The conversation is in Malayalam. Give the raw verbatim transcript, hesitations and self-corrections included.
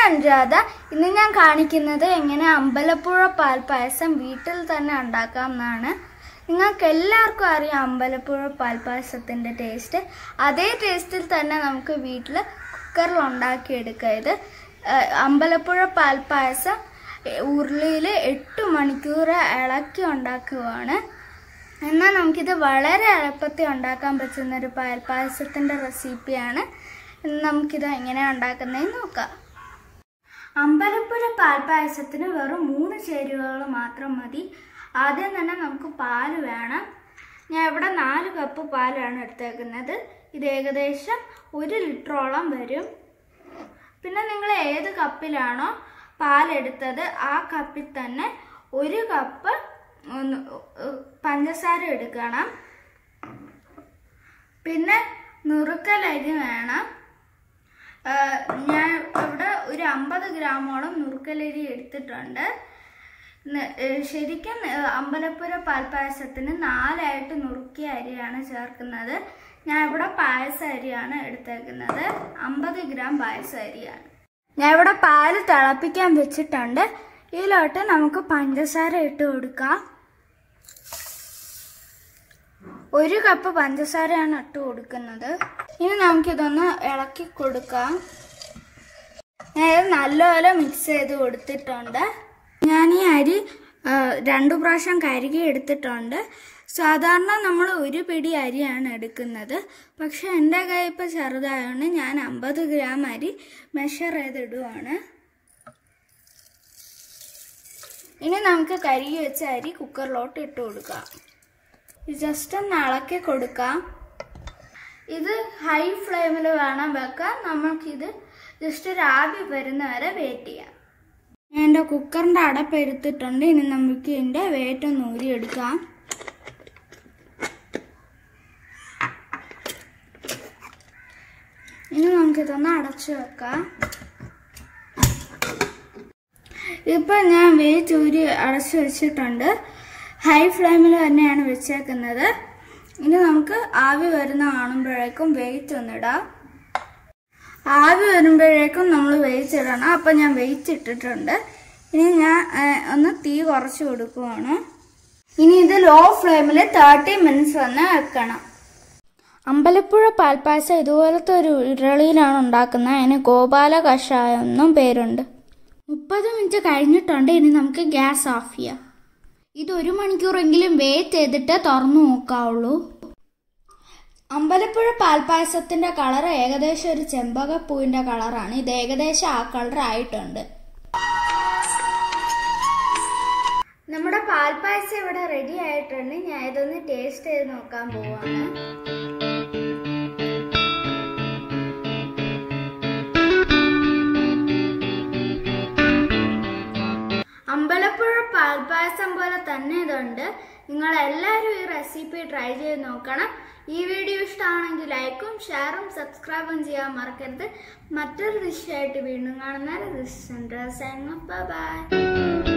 അനുരാധ. ഇന്ന് ഞാൻ കാണിക്കുന്നത് എങ്ങനെ അമ്പലപ്പുഴ പാൽപ്പായസം വീട്ടിൽ തന്നെ ഉണ്ടാക്കാം എന്നാണ്. നിങ്ങൾക്ക് എല്ലാവർക്കും അറിയാം അമ്പലപ്പുഴ പാൽപ്പായസത്തിൻ്റെ ടേസ്റ്റ്. അതേ ടേസ്റ്റിൽ തന്നെ നമുക്ക് വീട്ടിൽ കുക്കറിൽ ഉണ്ടാക്കിയെടുക്കാം. ഇത് അമ്പലപ്പുഴ പാൽപ്പായസം ഉരുളിയിൽ എട്ട് മണിക്കൂർ ഇളക്കി ഉണ്ടാക്കുകയാണ്. എന്നാൽ നമുക്കിത് വളരെ എളുപ്പത്തിൽ ഉണ്ടാക്കാൻ പറ്റുന്നൊരു പാൽപ്പായസത്തിൻ്റെ റെസിപ്പിയാണ്. നമുക്കിത് എങ്ങനെയാണ് ഉണ്ടാക്കുന്നതെന്ന് നോക്കാം. അമ്പലപ്പുഴ പാൽപ്പായസത്തിന് വെറും മൂന്ന് ചേരുവകൾ മാത്രം മതി. ആദ്യം തന്നെ നമുക്ക് പാല് വേണം. ഞാൻ ഇവിടെ നാല് കപ്പ് പാലാണ് എടുത്തേക്കുന്നത്. ഇത് ഏകദേശം ഒരു ലിറ്ററോളം വരും. പിന്നെ നിങ്ങൾ ഏത് കപ്പിലാണോ പാലെടുത്തത് ആ കപ്പിൽ തന്നെ ഒരു കപ്പ് പഞ്ചസാര എടുക്കണം. പിന്നെ നുറുക്കലരി വേണം. ഞാൻ ഇവിടെ ഒരു അമ്പത് ഗ്രാമോളം നുറുക്കലരി എടുത്തിട്ടുണ്ട്. ശരിക്കും അമ്പലപ്പുഴ പാൽപ്പായസത്തിന് നാലായിട്ട് നുറുക്കിയ അരിയാണ് ചേർക്കുന്നത്. ഞാൻ ഇവിടെ പായസ അരിയാണ് എടുത്തേക്കുന്നത്. അമ്പത് ഗ്രാം പായസ അരിയാണ്. ഞാൻ ഇവിടെ പാല് തിളപ്പിക്കാൻ വെച്ചിട്ടുണ്ട്. ഇതിലോട്ട് നമുക്ക് പഞ്ചസാര ഇട്ട് കൊടുക്കാം. ഒരു കപ്പ് പഞ്ചസാരയാണ് ഇട്ട് കൊടുക്കുന്നത്. ഇനി നമുക്കിതൊന്ന് ഇളക്കി കൊടുക്കാം. ഞാൻ ഇത് നല്ലപോലെ മിക്സ് ചെയ്ത് കൊടുത്തിട്ടുണ്ട്. ഞാൻ ഈ അരി രണ്ടു പ്രാവശ്യം കഴുകി എടുത്തിട്ടുണ്ട്. സാധാരണ നമ്മൾ ഒരു പിടി അരിയാണ് എടുക്കുന്നത്. പക്ഷെ എൻ്റെ കൈ ഇപ്പോൾ ചെറുതായതുകൊണ്ട് ഞാൻ അമ്പത് ഗ്രാം അരി മെഷർ ചെയ്തിടുവാണ്. ഇനി നമുക്ക് കഴുകി വെച്ച അരി കുക്കറിലോട്ട് ഇട്ട് കൊടുക്കാം. ജസ്റ്റ് ഒന്ന് ഇളക്കി കൊടുക്കാം. ഇത് ഹൈ ഫ്ലെയിമിൽ വേണം വെക്കാൻ. നമുക്കിത് ജസ്റ്റ് ഒരു ആവി വരുന്ന വരെ വെയിറ്റ് ചെയ്യാം. ഞാൻ എൻ്റെ കുക്കറിൻ്റെ അടപ്പ് എടുത്തിട്ടുണ്ട്. ഇനി നമുക്ക് ഇതിൻ്റെ വെയിറ്റ് ഒന്ന് ഊരിയെടുക്കാം. ഇനി നമുക്കിതൊന്ന് അടച്ചു വെക്കാം. ഇപ്പം ഞാൻ വെയിറ്റ് ഊരി അടച്ചു വെച്ചിട്ടുണ്ട്. ഹൈ ഫ്ലെയിമിൽ തന്നെയാണ് വെച്ചേക്കുന്നത്. ഇനി നമുക്ക് ആവി വരുന്ന കാണുമ്പോഴേക്കും വെയിറ്റ് ഒന്നിടാം. ആവി വരുമ്പോഴേക്കും നമ്മൾ വെയിറ്റ് ഇടണം. അപ്പം ഞാൻ വെയിറ്റ് ഇട്ടിട്ടുണ്ട്. ഇനി ഞാൻ ഒന്ന് തീ കുറച്ച് കൊടുക്കുവാണ്. ഇനി ഇത് ലോ ഫ്ലെയിമിൽ തേർട്ടി മിനിറ്റ്സ് വന്ന് വെക്കണം. അമ്പലപ്പുഴ പാൽപ്പായസം ഇതുപോലത്തെ ഒരു ഉരുളിയിലാണ് ഉണ്ടാക്കുന്നത്. അതിന് ഗോപാല കഷായം എന്നും പേരുണ്ട്. മുപ്പത് മിനിറ്റ് കഴിഞ്ഞിട്ടുണ്ട്. ഇനി നമുക്ക് ഗ്യാസ് ഓഫ് ചെയ്യാം. ഇത് ഒരു മണിക്കൂറെങ്കിലും വെയിറ്റ് ചെയ്തിട്ട് തുറന്നു നോക്കാവുള്ളൂ. അമ്പലപ്പുഴ പാൽപ്പായസത്തിന്റെ കളർ ഏകദേശം ഒരു ചെമ്പകപ്പൂവിന്റെ കളറാണ്. ഇത് ഏകദേശം ആ കളർ ആയിട്ടുണ്ട്. നമ്മുടെ പാൽപ്പായസം ഇവിടെ റെഡി ആയിട്ടുണ്ട്. ഞാൻ ഇതൊന്ന് ടേസ്റ്റ് ചെയ്ത് നോക്കാൻ പോവാണ്. അമ്പലപ്പുഴ പാൽപ്പായസം പോലെ തന്നെ ഇതുണ്ട്. നിങ്ങൾ എല്ലാവരും ഈ റെസിപ്പി ട്രൈ ചെയ്ത് നോക്കണം. ഈ വീഡിയോ ഇഷ്ടമാണെങ്കിൽ ലൈക്കും ഷെയറും സബ്സ്ക്രൈബും ചെയ്യാൻ മറക്കരുത്. മറ്റൊരു ഡിഷായിട്ട് വീണ്ടും കാണുന്ന ബൈ.